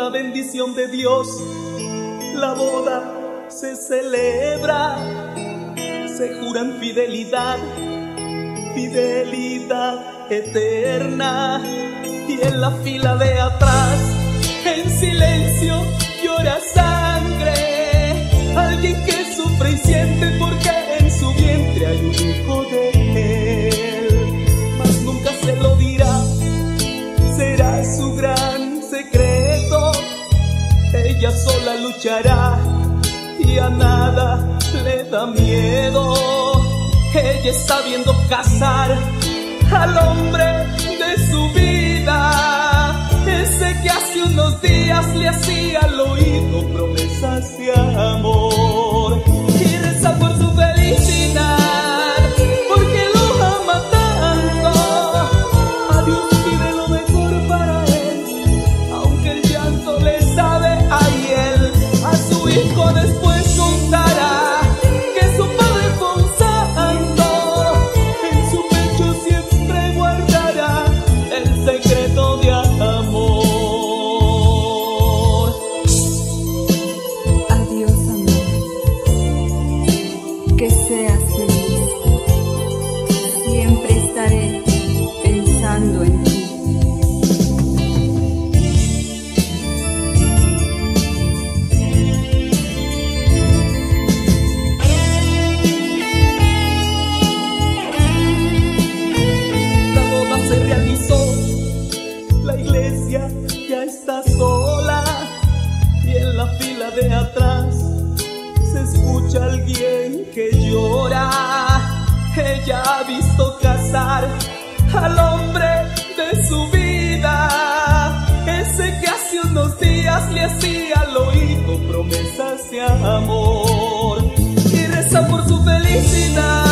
la bendición de Dios, la boda se celebra, se juran fidelidad, fidelidad eterna. Y en la fila de atrás, en silencio, llora sangre, alguien que sufre y siente porque en su vientre hay un hijo de él. Mas nunca se lo dirá, será su gran secreto. Ella sola luchará y a nada le da miedo. Ella está viendo casar al hombre de su vida, ese que hace unos días le hacía al oído promesas de amor. Y reza por su felicidad, porque lo ama tanto. A Dios pide lo mejor para él, aunque el llanto le sabe a él. A su hijo después contará que su padre fue un santo, en su pecho siempre guardará el secreto de amor. Adiós, amor, que seas feliz, siempre estaré pensando en ti. La iglesia ya está sola y en la fila de atrás se escucha alguien que llora. Ella ha visto casar al hombre de su vida, ese que hace unos días le hacía al oído promesas de amor. Y reza por su felicidad,